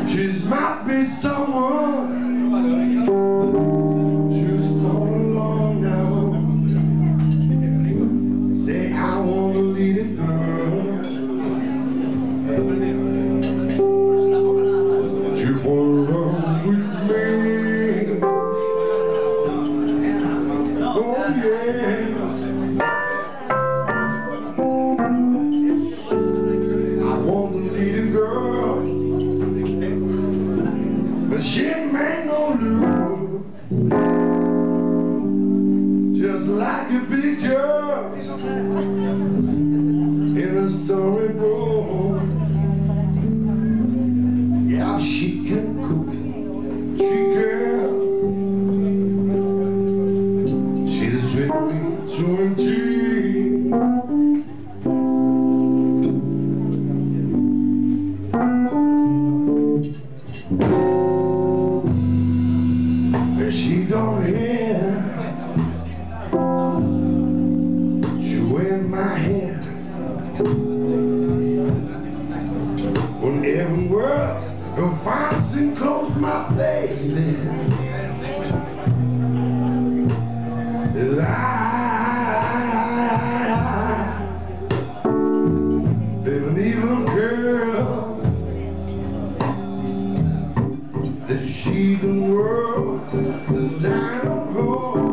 Just might be someone who's all alone now. Say I want to lead a girl to fall in love with me. Oh yeah. I want to lead a girl, but she ain't made no love, just like a picture in a storybook. Yeah, she can cook, she can. She'll sweet me to a tea. She don't hear, she wear my hair. When every word will find and close my baby. Baby, even girl, that she the world is dying of hope.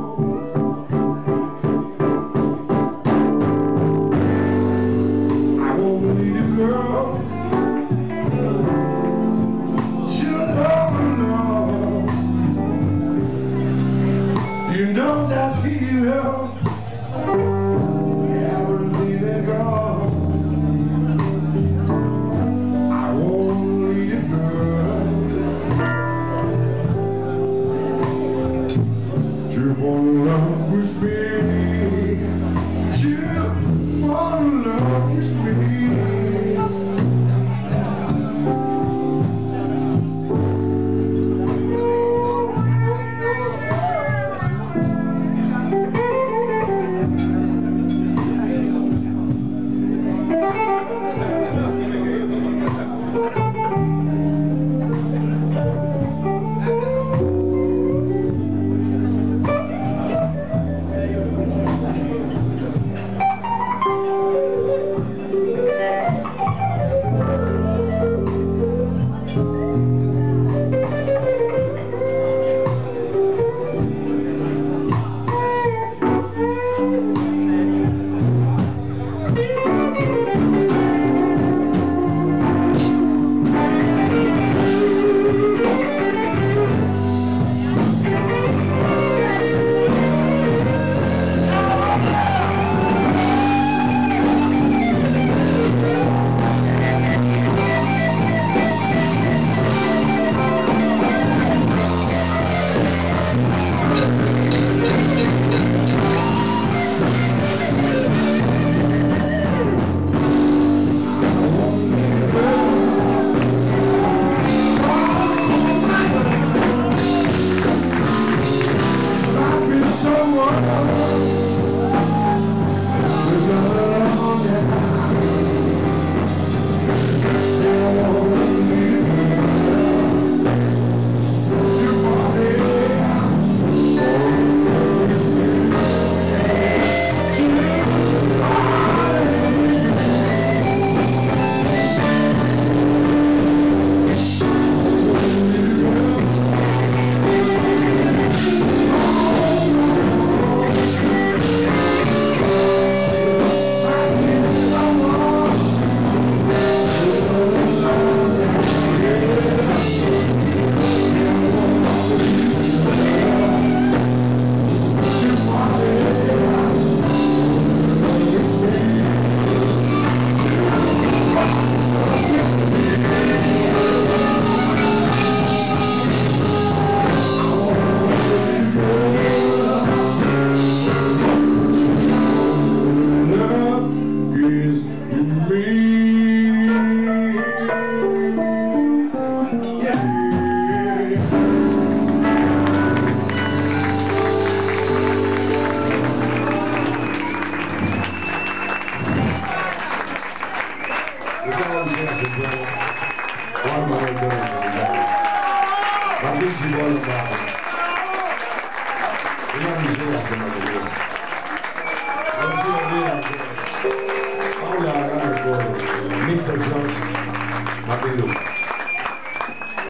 I want to lead a girl, she'll love and love. You know that hero, yeah, I will lead a girl. I want to lead a girl to fall in love with me, to fall in love with me. One more Beastie Boys bravo. Ieri sera siamo andati. Paola, Nick Jones, Martin Luther.